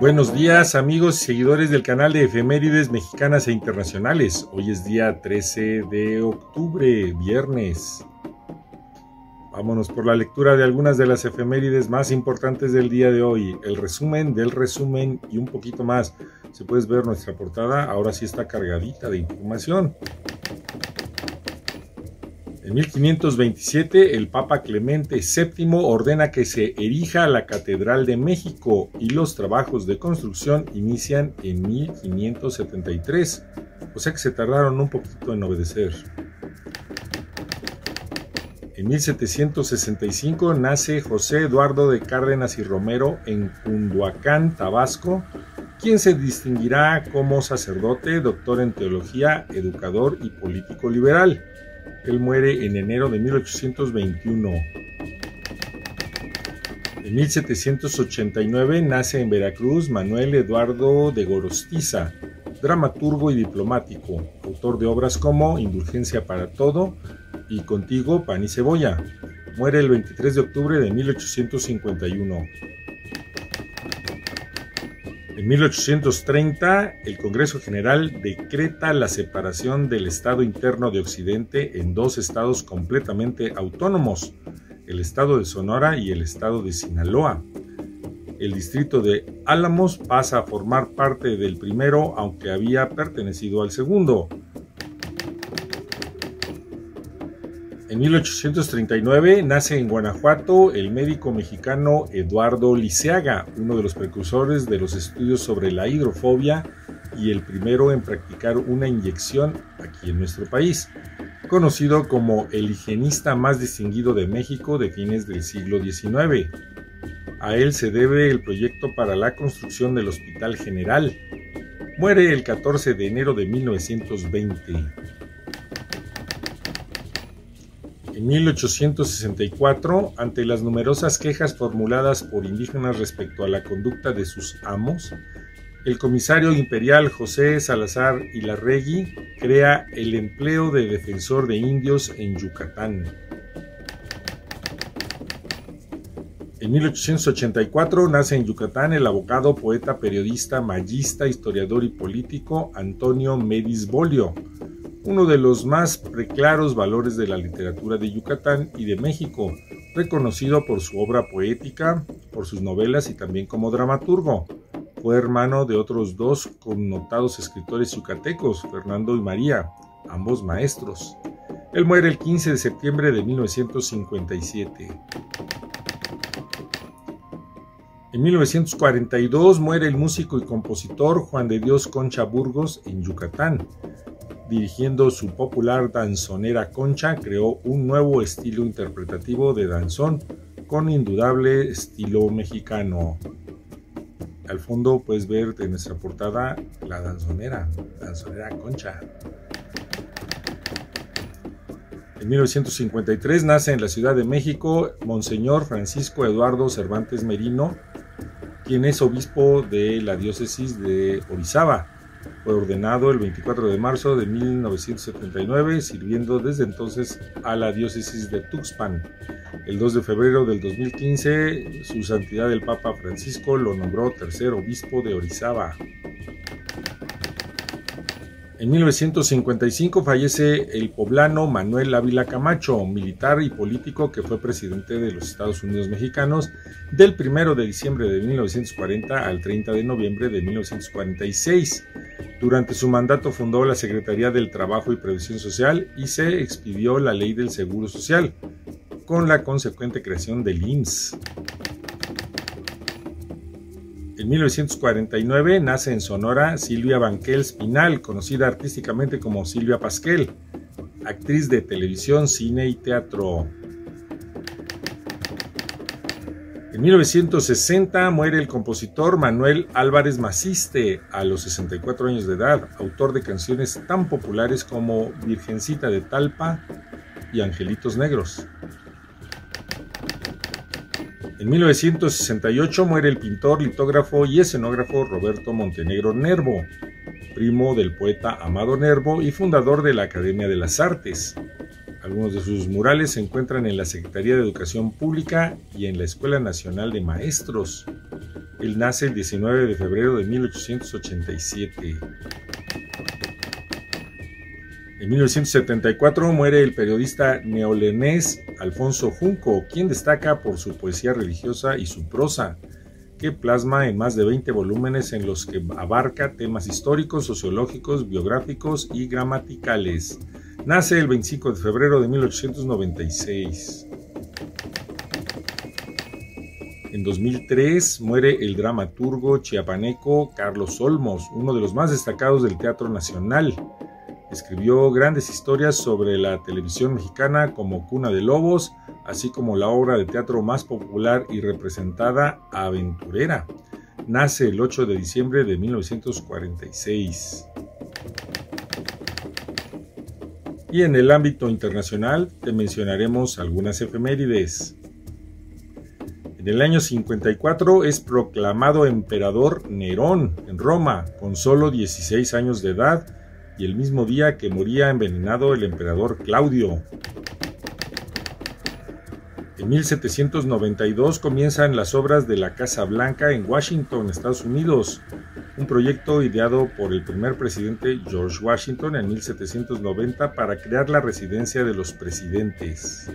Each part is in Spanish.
Buenos días amigos y seguidores del canal de efemérides mexicanas e internacionales. Hoy es día 13 de octubre, viernes. Vámonos por la lectura de algunas de las efemérides más importantes del día de hoy. El resumen del resumen y un poquito más. Si puedes ver nuestra portada, ahora sí está cargadita de información. En 1527, el Papa Clemente VII ordena que se erija la Catedral de México y los trabajos de construcción inician en 1573, o sea que se tardaron un poquito en obedecer. En 1765 nace José Eduardo de Cárdenas y Romero en Cunduacán, Tabasco, quien se distinguirá como sacerdote, doctor en teología, educador y político liberal. Él muere en enero de 1821. En 1789 nace en Veracruz Manuel Eduardo de Gorostiza, dramaturgo y diplomático, autor de obras como Indulgencia para todo y Contigo, pan y cebolla. Muere el 23 de octubre de 1851. En 1830, el Congreso General decreta la separación del Estado interno de Occidente en dos estados completamente autónomos, el Estado de Sonora y el Estado de Sinaloa. El distrito de Álamos pasa a formar parte del primero, aunque había pertenecido al segundo. En 1839 nace en Guanajuato el médico mexicano Eduardo Liceaga, uno de los precursores de los estudios sobre la hidrofobia y el primero en practicar una inyección aquí en nuestro país, conocido como el higienista más distinguido de México de fines del siglo XIX. A él se debe el proyecto para la construcción del Hospital General. Muere el 14 de enero de 1920. En 1864, ante las numerosas quejas formuladas por indígenas respecto a la conducta de sus amos, el comisario imperial José Salazar Ilarregui crea el empleo de defensor de indios en Yucatán. En 1884 nace en Yucatán el abogado, poeta, periodista, mallista, historiador y político Antonio Medis Bolio, uno de los más preclaros valores de la literatura de Yucatán y de México, reconocido por su obra poética, por sus novelas y también como dramaturgo. Fue hermano de otros dos connotados escritores yucatecos, Fernando y María, ambos maestros. Él muere el 15 de septiembre de 1957. En 1942 muere el músico y compositor Juan de Dios Concha Burgos en Yucatán. Dirigiendo su popular danzonera Concha, creó un nuevo estilo interpretativo de danzón con indudable estilo mexicano. Al fondo puedes ver de nuestra portada la danzonera Concha. En 1953 nace en la Ciudad de México Monseñor Francisco Eduardo Cervantes Merino, quien es obispo de la diócesis de Orizaba. Fue ordenado el 24 de marzo de 1979, sirviendo desde entonces a la diócesis de Tuxpan. El 2 de febrero del 2015, su santidad el Papa Francisco lo nombró tercer obispo de Orizaba. En 1955 fallece el poblano Manuel Ávila Camacho, militar y político que fue presidente de los Estados Unidos mexicanos del 1 de diciembre de 1940 al 30 de noviembre de 1946. Durante su mandato fundó la Secretaría del Trabajo y Previsión Social y se expidió la Ley del Seguro Social, con la consecuente creación del IMSS. En 1949 nace en Sonora Silvia Banquels Pinal, conocida artísticamente como Silvia Pasquel, actriz de televisión, cine y teatro. En 1960 muere el compositor Manuel Álvarez Maciste a los 64 años de edad, autor de canciones tan populares como Virgencita de Talpa y Angelitos Negros. En 1968 muere el pintor, litógrafo y escenógrafo Roberto Montenegro Nervo, primo del poeta Amado Nervo y fundador de la Academia de las Artes. Algunos de sus murales se encuentran en la Secretaría de Educación Pública y en la Escuela Nacional de Maestros. Él nace el 19 de febrero de 1887. En 1974 muere el periodista neoleonés Alfonso Junco, quien destaca por su poesía religiosa y su prosa, que plasma en más de 20 volúmenes en los que abarca temas históricos, sociológicos, biográficos y gramaticales. Nace el 25 de febrero de 1896. En 2003 muere el dramaturgo chiapaneco Carlos Olmos, uno de los más destacados del Teatro Nacional. Escribió grandes historias sobre la televisión mexicana como Cuna de Lobos, así como la obra de teatro más popular y representada, Aventurera. Nace el 8 de diciembre de 1946. Y en el ámbito internacional te mencionaremos algunas efemérides. En el año 54 es proclamado emperador Nerón en Roma, con solo 16 años de edad, y el mismo día que moría envenenado el emperador Claudio. En 1792 comienzan las obras de la Casa Blanca en Washington, Estados Unidos, un proyecto ideado por el primer presidente George Washington en 1790 para crear la residencia de los presidentes.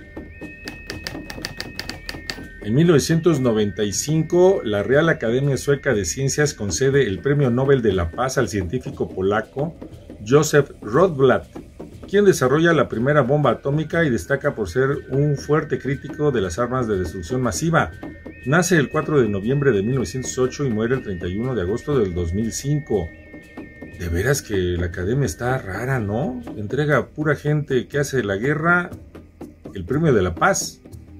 En 1995, la Real Academia Sueca de Ciencias concede el Premio Nobel de la Paz al científico polaco Joseph Rotblat, quien desarrolla la primera bomba atómica y destaca por ser un fuerte crítico de las armas de destrucción masiva. Nace el 4 de noviembre de 1908 y muere el 31 de agosto del 2005. De veras que la academia está rara, ¿no? Entrega a pura gente que hace la guerra el Premio de la Paz.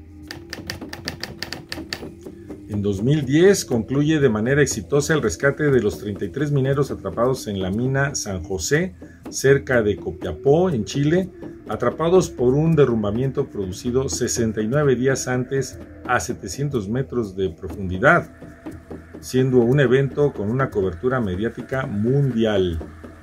En 2010 concluye de manera exitosa el rescate de los 33 mineros atrapados en la mina San José, cerca de Copiapó, en Chile, atrapados por un derrumbamiento producido 69 días antes a 700 metros de profundidad, siendo un evento con una cobertura mediática mundial.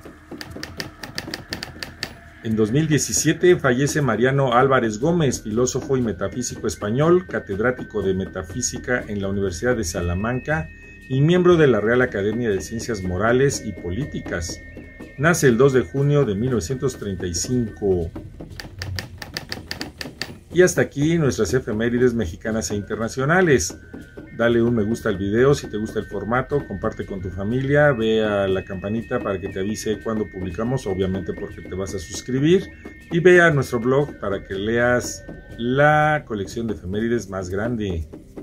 En 2017 fallece Mariano Álvarez Gómez, filósofo y metafísico español, catedrático de metafísica en la Universidad de Salamanca y miembro de la Real Academia de Ciencias Morales y Políticas. Nace el 2 de junio de 1935. Y hasta aquí nuestras efemérides mexicanas e internacionales. Dale un me gusta al video si te gusta el formato, comparte con tu familia, ve a la campanita para que te avise cuando publicamos, obviamente porque te vas a suscribir, y ve a nuestro blog para que leas la colección de efemérides más grande.